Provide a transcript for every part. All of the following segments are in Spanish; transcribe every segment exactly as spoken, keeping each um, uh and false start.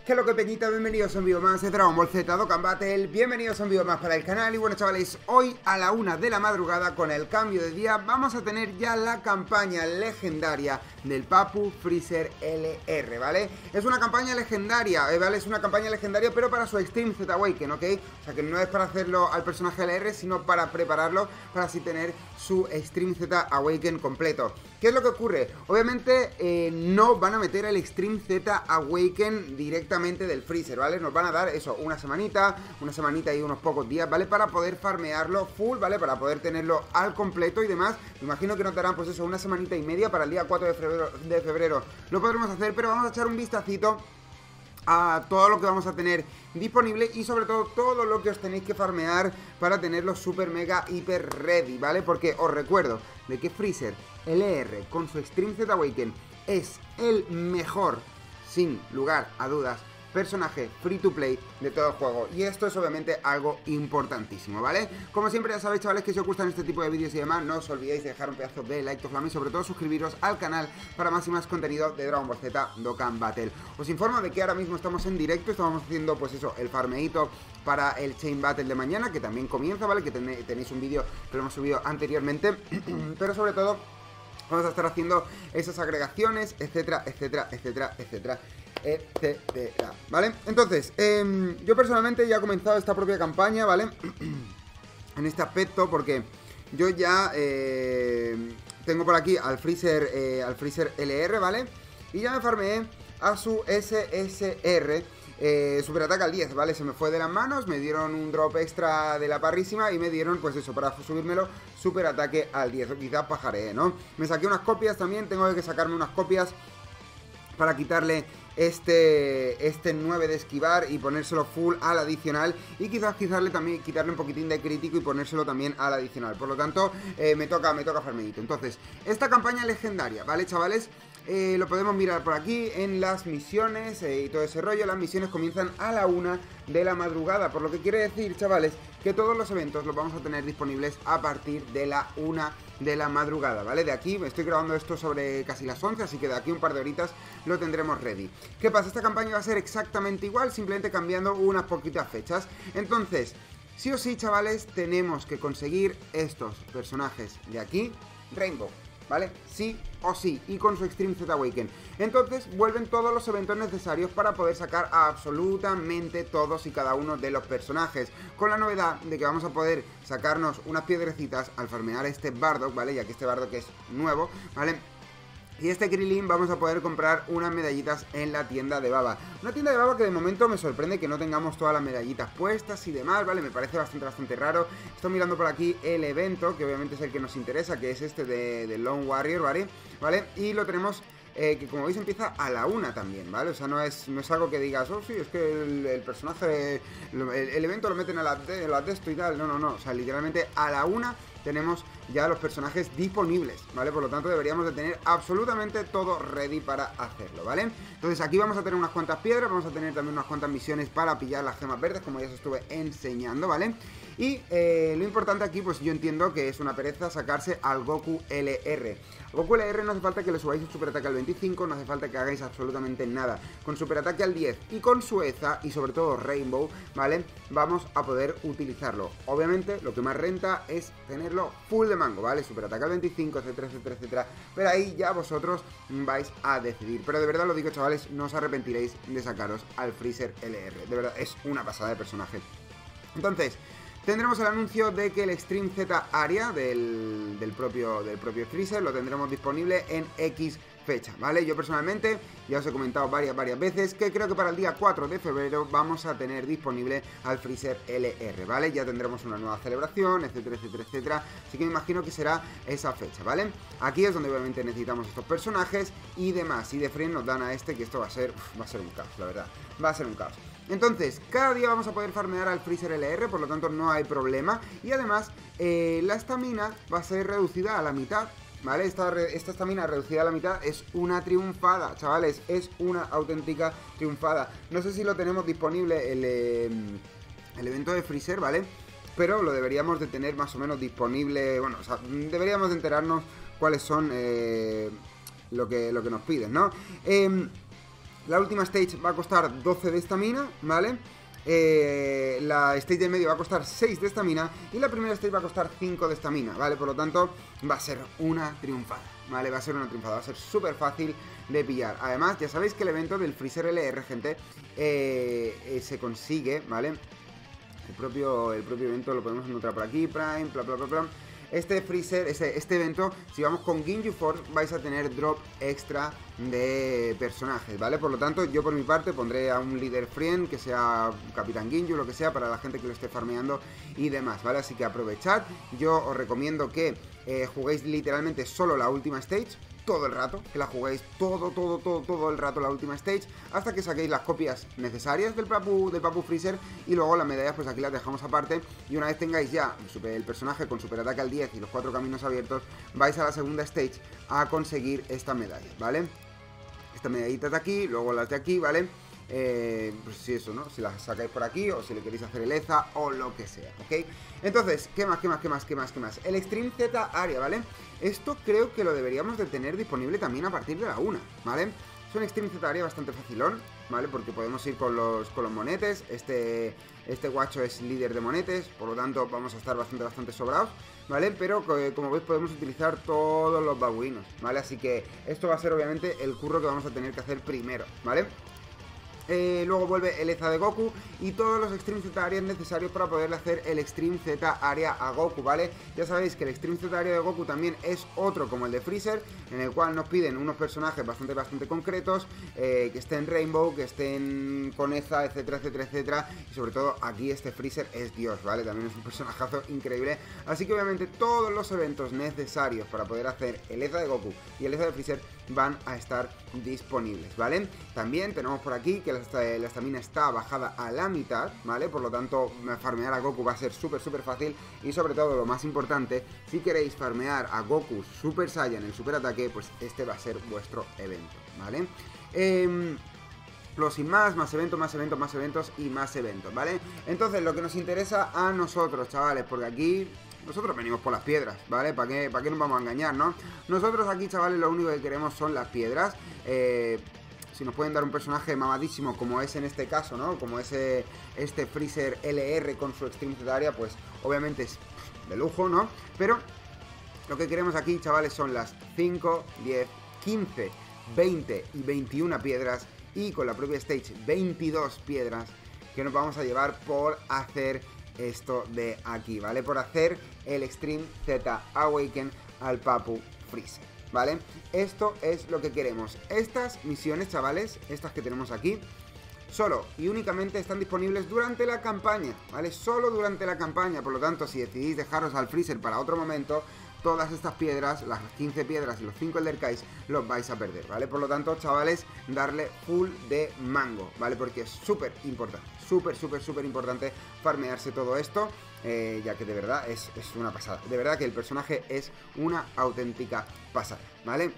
¿Qué es lo que peñita? Bienvenidos a un vídeo más de Dragon Ball Z Dokkan Battle. Bienvenidos a un vídeo más para el canal. Y bueno, chavales, hoy a la una de la madrugada, con el cambio de día, vamos a tener ya la campaña legendaria del Papu Freezer L R, ¿vale? Es una campaña legendaria, ¿vale? Es una campaña legendaria, pero para su Extreme Z Awaken, ¿ok? O sea, que no es para hacerlo al personaje L R, sino para prepararlo, para así tener su Extreme Z Awaken completo. ¿Qué es lo que ocurre? Obviamente eh, no van a meter el Extreme Z Awaken directamente del Freezer, ¿vale? Nos van a dar eso, una semanita, una semanita y unos pocos días, ¿vale? Para poder farmearlo full, ¿vale? Para poder tenerlo al completo y demás. Me imagino que nos darán, pues eso, una semanita y media para el día cuatro de febrero, de febrero. Lo podremos hacer, pero vamos a echar un vistacito a todo lo que vamos a tener disponible y sobre todo todo lo que os tenéis que farmear para tenerlo super mega hiper ready, ¿vale? Porque os recuerdo de que Freezer L R con su Extreme Z Awaken es el mejor, sin lugar a dudas, personaje free to play de todo el juego, y esto es obviamente algo importantísimo, ¿vale? Como siempre ya sabéis, chavales, que si os gustan este tipo de vídeos y demás, no os olvidéis de dejar un pedazo de like, to flame, y sobre todo suscribiros al canal para más y más contenido de Dragon Ball Z Dokkan Battle. Os informo de que ahora mismo estamos en directo, estamos haciendo pues eso, el farmeito para el Chain Battle de mañana, que también comienza, ¿vale? Que ten tenéis un vídeo que lo hemos subido anteriormente, pero sobre todo vamos a estar haciendo esas agregaciones, etcétera, etcétera, etcétera, etcétera, etcétera, ¿vale? Entonces, eh, yo personalmente ya he comenzado esta propia campaña, ¿vale? En este aspecto, porque yo ya eh, tengo por aquí al Freezer, eh, al Freezer L R, ¿vale? Y ya me farmeé a su S S R, Eh, super ataque al diez, ¿vale? Se me fue de las manos, me dieron un drop extra de la parrísima y me dieron, pues eso, para subírmelo, super ataque al diez, o quizás pajaré, ¿no? Me saqué unas copias también, tengo que sacarme unas copias para quitarle este este nueve de esquivar y ponérselo full al adicional, y quizás quitarle también quitarle un poquitín de crítico y ponérselo también al adicional. Por lo tanto, eh, me toca me toca farmeito. Entonces, esta campaña legendaria, ¿vale, chavales? Eh, lo podemos mirar por aquí en las misiones eh, y todo ese rollo. Las misiones comienzan a la una de la madrugada, por lo que quiere decir, chavales, que todos los eventos los vamos a tener disponibles a partir de la una de la madrugada, ¿vale? De aquí, estoy grabando esto sobre casi las once, así que de aquí un par de horitas lo tendremos ready. ¿Qué pasa? Esta campaña va a ser exactamente igual, simplemente cambiando unas poquitas fechas. Entonces, sí o sí, chavales, tenemos que conseguir estos personajes de aquí, Rainbow, ¿vale? Sí o sí, y con su Extreme Z Awaken. Entonces vuelven todos los eventos necesarios para poder sacar a absolutamente todos y cada uno de los personajes, con la novedad de que vamos a poder sacarnos unas piedrecitas al farmear este Bardock, ¿vale? Ya que este Bardock es nuevo, ¿vale? Y este Krillin vamos a poder comprar unas medallitas en la tienda de Baba. Una tienda de Baba que de momento me sorprende que no tengamos todas las medallitas puestas y demás, ¿vale? Me parece bastante, bastante raro. Estoy mirando por aquí el evento, que obviamente es el que nos interesa, que es este de, de Lone Warrior, ¿vale? ¿Vale? Y lo tenemos, eh, que como veis empieza a la una también, ¿vale? O sea, no es, no es algo que digas, oh sí, es que el, el personaje, el, el evento lo meten a las de, la de esto y tal. No, no, no, o sea, literalmente a la una tenemos ya los personajes disponibles, ¿vale? Por lo tanto deberíamos de tener absolutamente todo ready para hacerlo, ¿vale? Entonces aquí vamos a tener unas cuantas piedras, vamos a tener también unas cuantas misiones para pillar las gemas verdes, como ya os estuve enseñando, ¿vale? Y eh, lo importante aquí, pues yo entiendo que es una pereza sacarse al Goku L R. A Goku L R no hace falta que le subáis el super ataque al veinticinco, no hace falta que hagáis absolutamente nada. Con super ataque al diez y con su E Z A y sobre todo Rainbow, ¿vale? Vamos a poder utilizarlo. Obviamente lo que más renta es tenerlo full de mango, ¿vale? Super ataque al veinticinco, etcétera, etcétera, etcétera. Pero ahí ya vosotros vais a decidir. Pero de verdad lo digo, chavales, no os arrepentiréis de sacaros al Freezer L R. De verdad, es una pasada de personaje. Entonces, tendremos el anuncio de que el Extreme Z Area del, del, propio, del propio Freezer lo tendremos disponible en X fecha, ¿vale? Yo personalmente ya os he comentado varias, varias veces que creo que para el día cuatro de febrero vamos a tener disponible al Freezer L R, ¿vale? Ya tendremos una nueva celebración, etcétera, etcétera, etcétera. Así que me imagino que será esa fecha, ¿vale? Aquí es donde obviamente necesitamos estos personajes y demás. Y de frente nos dan a este, que esto va a ser, uf, va a ser un caos, la verdad. Va a ser un caos. Entonces, cada día vamos a poder farmear al Freezer L R, por lo tanto no hay problema. Y además, eh, la estamina va a ser reducida a la mitad, ¿vale? Esta esta estamina reducida a la mitad es una triunfada, chavales, es una auténtica triunfada. No sé si lo tenemos disponible el, eh, el evento de Freezer, ¿vale? Pero lo deberíamos de tener más o menos disponible, bueno, o sea, deberíamos de enterarnos cuáles son eh, lo, que, lo que nos piden, ¿no? Eh, La última stage va a costar doce de estamina, ¿vale? Eh, la stage del medio va a costar seis de estamina y la primera stage va a costar cinco de estamina, ¿vale? Por lo tanto, va a ser una triunfada, ¿vale? Va a ser una triunfada, va a ser súper fácil de pillar. Además, ya sabéis que el evento del Freezer L R, gente, eh, eh, se consigue, ¿vale? El propio, el propio evento lo podemos encontrar por aquí, Prime, bla, bla, bla, bla. Este Freezer, este, este evento, si vamos con Ginyu Force, vais a tener drop extra de personajes, ¿vale? Por lo tanto, yo por mi parte pondré a un líder friend, que sea Capitán Ginyu, lo que sea, para la gente que lo esté farmeando y demás, ¿vale? Así que aprovechad. Yo os recomiendo que eh, juguéis literalmente solo la última stage, todo el rato, que la juguéis todo, todo, todo, todo el rato la última stage, hasta que saquéis las copias necesarias del Papu, del Papu Freezer, y luego las medallas pues aquí las dejamos aparte, y una vez tengáis ya el personaje con super ataque al diez y los cuatro caminos abiertos, vais a la segunda stage a conseguir esta medalla, ¿vale? Esta medallita de aquí, luego las de aquí, ¿vale? Eh, pues si eso, ¿no? Si las sacáis por aquí o si le queréis hacer el E Z A o lo que sea, ¿ok? Entonces, ¿qué más, qué más, qué más, qué más, qué más? El Extreme Z Area, ¿vale? Esto creo que lo deberíamos de tener disponible también a partir de la una, ¿vale? Es un Extreme Z Area bastante facilón, ¿vale? Porque podemos ir con los, con los monetes. Este, este guacho es líder de monetes, por lo tanto vamos a estar bastante, bastante sobrados, ¿vale? Pero como veis podemos utilizar todos los babuinos, ¿vale? Así que esto va a ser obviamente el curro que vamos a tener que hacer primero, ¿vale? Eh, luego vuelve el E Z A de Goku y todos los Extreme Z Areas necesarios para poderle hacer el Extreme Z Area a Goku, ¿vale? Ya sabéis que el Extreme Z Area de Goku también es otro como el de Freezer, en el cual nos piden unos personajes bastante, bastante concretos, eh, que estén Rainbow, que estén con E Z A, etcétera, etcétera, etcétera. Y sobre todo aquí este Freezer es Dios, ¿vale? También es un personajazo increíble. Así que obviamente todos los eventos necesarios para poder hacer el E Z A de Goku y el E Z A de Freezer van a estar disponibles, ¿vale? También tenemos por aquí que la estamina está bajada a la mitad, ¿vale? Por lo tanto, farmear a Goku va a ser súper, súper fácil. Y sobre todo, lo más importante, si queréis farmear a Goku Super Saiyan en Super Ataque, pues este va a ser vuestro evento, ¿vale? Eh... Los sin más, más eventos, más eventos, más eventos y más eventos, ¿vale? Entonces, lo que nos interesa a nosotros, chavales, porque aquí nosotros venimos por las piedras, ¿vale? ¿Para qué, para qué nos vamos a engañar, no? Nosotros aquí, chavales, lo único que queremos son las piedras. Eh... Si nos pueden dar un personaje mamadísimo como es en este caso, ¿no? Como es eh, este Freezer L R con su Extreme Z Area, pues obviamente es de lujo, ¿no? Pero lo que queremos aquí, chavales, son las cinco, diez, quince, veinte y veintiuna piedras. Y con la propia stage veintidós piedras que nos vamos a llevar por hacer esto de aquí, ¿vale? Por hacer el Extreme Z Awaken al Papu Freezer, ¿vale? Esto es lo que queremos. Estas misiones, chavales, estas que tenemos aquí, solo y únicamente están disponibles durante la campaña, ¿vale? Solo durante la campaña. Por lo tanto, si decidís dejaros al Freezer para otro momento, todas estas piedras, las quince piedras y los cinco Elderkais, los vais a perder, ¿vale? Por lo tanto, chavales, darle full de mango, ¿vale? Porque es súper importante, súper, súper, súper importante farmearse todo esto, eh, ya que de verdad es, es una pasada. De verdad que el personaje es una auténtica pasada, ¿vale?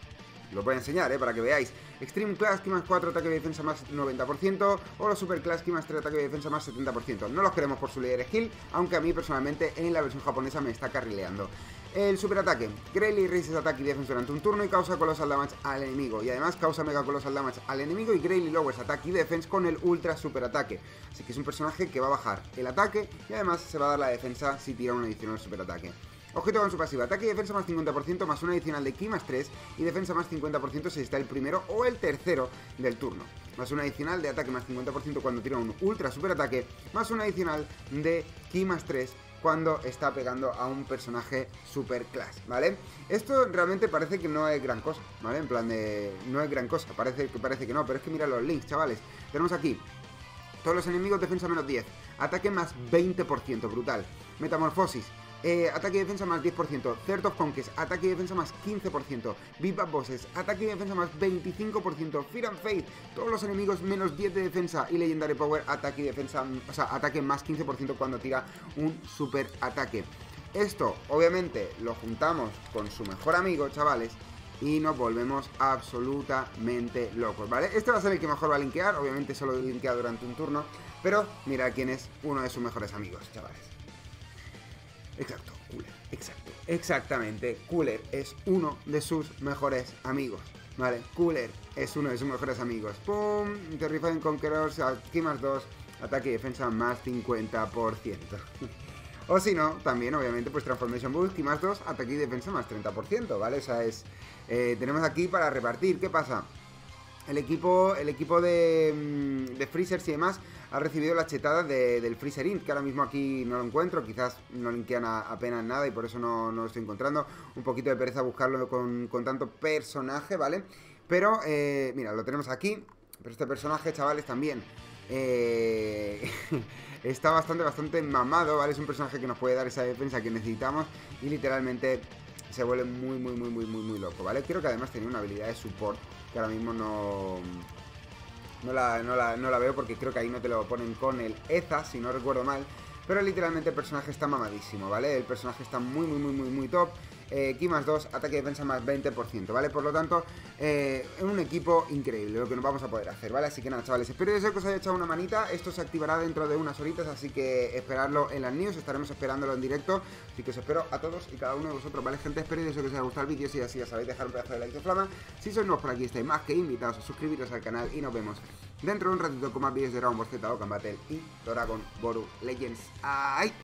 Lo voy a enseñar, ¿eh? Para que veáis. Extreme Class Ki más cuatro, ataque y defensa más noventa por ciento. O los Super Class Ki más tres, ataque y defensa más setenta por ciento. No los queremos por su líder skill, aunque a mí personalmente en la versión japonesa me está carrileando. El super ataque, Greatly Raises Attack y Defense durante un turno y causa Colossal Damage al enemigo. Y además causa Mega Colossal Damage al enemigo y Greatly Lowers Attack y Defense con el Ultra Super Ataque. Así que es un personaje que va a bajar el ataque y además se va a dar la defensa si tira un adicional super ataque. Objeto con su pasiva, ataque y defensa más cincuenta por ciento más un adicional de Ki más tres y defensa más cincuenta por ciento si está el primero o el tercero del turno. Más un adicional de ataque más cincuenta por ciento cuando tira un ultra super ataque, más un adicional de Ki más tres cuando está pegando a un personaje super class, ¿vale? Esto realmente parece que no es gran cosa, ¿vale? En plan de... no es gran cosa, parece que, parece que no, pero es que mira los links, chavales. Tenemos aquí todos los enemigos defensa menos diez, ataque más veinte por ciento, brutal. Metamorfosis, Eh, ataque y defensa más diez por ciento, Third of Conquest, ataque y defensa más quince por ciento, Big Bad Bosses, ataque y defensa más veinticinco por ciento, Fear and Faith, todos los enemigos menos diez de defensa y Legendary Power, ataque y defensa, o sea, ataque más quince por ciento cuando tira un super ataque. Esto, obviamente, lo juntamos con su mejor amigo, chavales, y nos volvemos absolutamente locos, ¿vale? Este va a ser el que mejor va a linkear, obviamente solo linkea durante un turno, pero mira quién es uno de sus mejores amigos, chavales. Exacto, Cooler, exacto, exactamente, Cooler es uno de sus mejores amigos, Vale, Cooler es uno de sus mejores amigos. Pum, Terrifying Conquerors, aquí más dos, ataque y defensa más cincuenta por ciento. O si no, también obviamente pues Transformation Boost y más dos, ataque y defensa más treinta por ciento, ¿vale? O sea, es... Eh, tenemos aquí para repartir. ¿Qué pasa? El equipo, el equipo de, de Freezers y demás ha recibido las chetadas de, del Freezer Int, que ahora mismo aquí no lo encuentro, quizás no linkean a, apenas nada y por eso no, no lo estoy encontrando. Un poquito de pereza buscarlo con, con tanto personaje, ¿vale? Pero, eh, mira, lo tenemos aquí, pero este personaje, chavales, también eh, está bastante, bastante mamado, ¿vale? Es un personaje que nos puede dar esa defensa que necesitamos y literalmente se vuelve muy, muy, muy, muy, muy, muy loco, ¿vale? Creo que además tiene una habilidad de support que ahora mismo no, no, la, no, la, no la veo porque creo que ahí no te lo ponen con el Eza, si no recuerdo mal. Pero literalmente el personaje está mamadísimo, ¿vale? El personaje está muy, muy, muy, muy, muy top. Eh, Ki más dos, ataque y defensa más veinte por ciento, ¿vale? Por lo tanto, eh, es un equipo increíble lo que nos vamos a poder hacer, ¿vale? Así que nada, chavales, espero que os haya echado una manita. Esto se activará dentro de unas horitas, así que esperadlo en las news, estaremos esperándolo en directo. Así que os espero a todos y cada uno de vosotros, ¿vale, gente? Espero que os haya gustado el vídeo, si así ya sabéis, dejar un pedazo de like de flama. Si sois nuevos por aquí, estáis más que invitados a suscribiros al canal y nos vemos dentro de un ratito con más vídeos de Dragon Ball Z, Dokkan Battle y Dragon Ball Legends. ¡Ay!